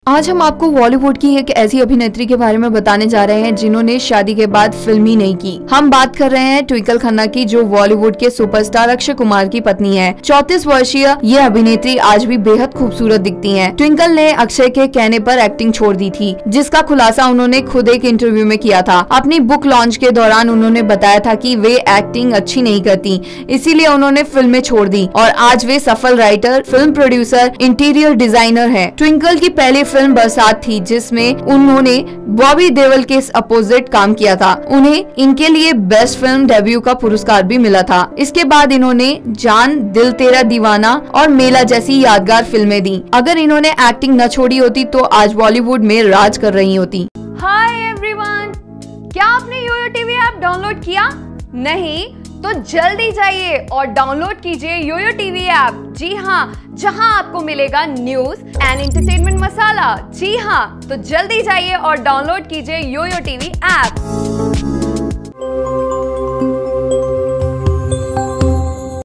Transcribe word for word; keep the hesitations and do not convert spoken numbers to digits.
आज हम आपको बॉलीवुड की एक ऐसी अभिनेत्री के बारे में बताने जा रहे हैं जिन्होंने शादी के बाद फिल्म ही नहीं की। हम बात कर रहे हैं ट्विंकल खन्ना की, जो बॉलीवुड के सुपरस्टार अक्षय कुमार की पत्नी है। चौंतीस वर्षीय ये अभिनेत्री आज भी बेहद खूबसूरत दिखती हैं। ट्विंकल ने अक्षय के कहने पर एक्टिंग छोड़ दी थी, जिसका खुलासा उन्होंने खुद एक इंटरव्यू में किया था। अपनी बुक लॉन्च के दौरान उन्होंने बताया था कि वे एक्टिंग अच्छी नहीं करती, इसीलिए उन्होंने फिल्में छोड़ दी और आज वे सफल writer, film producer, interior designer है। ट्विंकल की पहली फिल्म बरसात थी, जिसमें उन्होंने बॉबी देओल के अपोजिट काम किया था। उन्हें इनके लिए बेस्ट फिल्म डेब्यू का पुरस्कार भी मिला था। इसके बाद इन्होंने जान, दिल तेरा दीवाना और मेला जैसी यादगार फिल्में दी। अगर इन्होंने एक्टिंग न छोड़ी होती तो आज बॉलीवुड में राज कर रही होती। हाय एवरीवन, क्या आपने योयो टीवी ऐप डाउनलोड किया? नहीं तो जल्दी जाइए और डाउनलोड कीजिए योयो टीवी ऐप। जी हाँ, जहां आपको मिलेगा न्यूज एंड एंटरटेनमेंट मसाला। जी हाँ, तो जल्दी जाइए और डाउनलोड कीजिए योयो टीवी ऐप।